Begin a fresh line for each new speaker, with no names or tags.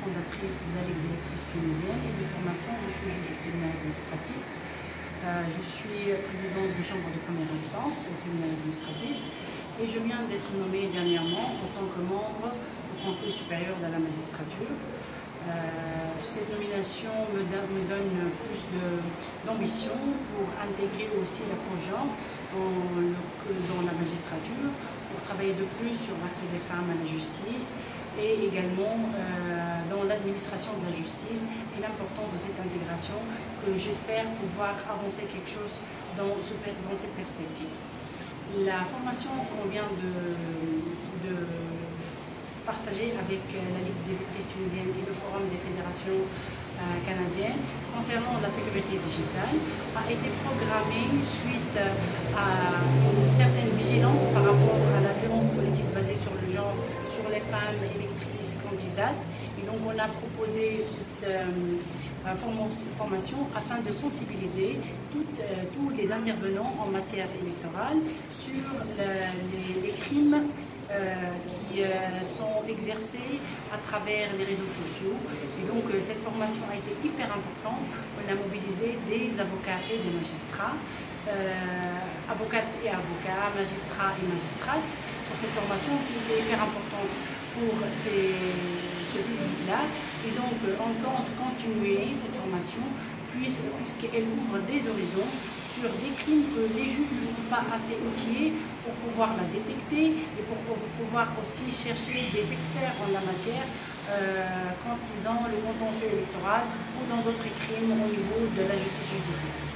fondatrice de la Ligue des électrices tunisiennes et de formation, je suis juge au tribunal administratif. Je suis présidente de chambre de première instance au tribunal administratif et je viens d'être nommée dernièrement en tant que membre au Conseil supérieur de la magistrature. Cette nomination me donne plus d'ambition pour intégrer aussi l'approche genre dans la magistrature, pour travailler de plus sur l'accès des femmes à la justice et également dans l'administration de la justice et l'importance de cette intégration que j'espère pouvoir avancer quelque chose dans cette perspective. La formation qu'on vient de partager avec la Ligue des électrices tunisiennes et le Forum des fédérations canadiennes concernant la sécurité digitale a été programmée suite à une certaine vigilance par rapport à la violence politique basée sur le genre, sur les femmes électrices candidates. Et donc on a proposé cette formation afin de sensibiliser tous les intervenants en matière électorale sur les crimes qui sont exercés à travers les réseaux sociaux. Et donc cette formation a été hyper importante. On a mobilisé des avocats et des magistrats, avocates et avocats, magistrats et magistrates pour cette formation qui était hyper importante pour ce public-là. Et donc on compte continuer cette formation puisqu'elle ouvre des horizons sur des crimes que les juges ne sont pas assez outillés pour pouvoir la détecter et pour pouvoir aussi chercher des experts en la matière quand ils ont le contentieux électoral ou dans d'autres crimes au niveau de la justice judiciaire.